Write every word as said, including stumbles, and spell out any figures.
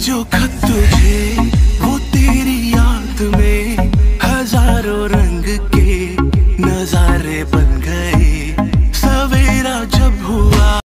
जो खत तुझे वो तेरी याद में हजारों रंग के नजारे बन गए।